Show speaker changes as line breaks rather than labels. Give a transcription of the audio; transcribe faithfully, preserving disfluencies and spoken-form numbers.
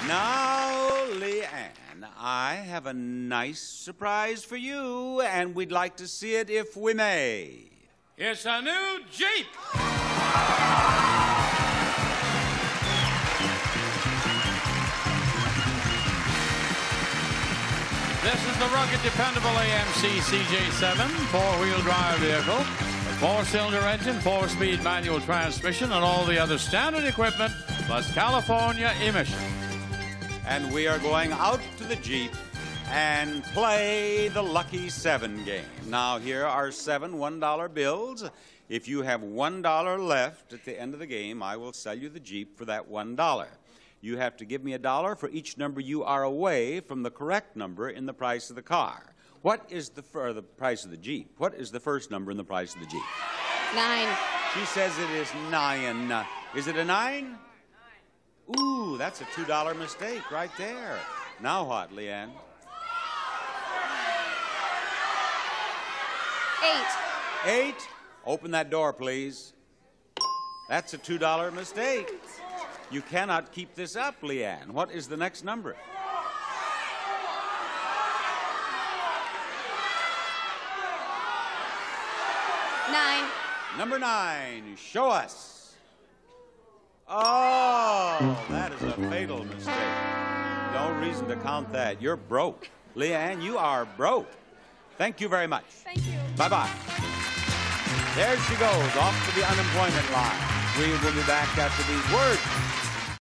Now, Leanne, I have a nice surprise for you, and we'd like to see it if we may.
It's a new Jeep. This is the rugged, dependable A M C C J seven four-wheel drive vehicle. A four-cylinder engine, four-speed manual transmission, and all the other standard equipment, plus California emissions.
And we are going out to the Jeep and play the Lucky Seven game. Now, here are seven one-dollar bills. If you have one dollar left at the end of the game, I will sell you the Jeep for that one dollar. You have to give me a dollar for each number you are away from the correct number in the price of the car. What is the, for the price of the Jeep? What is the first number in the price of the Jeep?
Nine.
She says it is nine. Is it a nine? Ooh, that's a two dollar mistake right there. Now what, Leanne?
Eight.
Eight? Open that door, please. That's a two dollar mistake. You cannot keep this up, Leanne. What is the next number?
Nine.
Number nine. Show us. Oh, that is a fatal mistake. No reason to count that. You're broke. Leanne, you are broke. Thank you very much.
Thank you.
Bye-bye. There she goes, off to the unemployment line. We will be back after these words.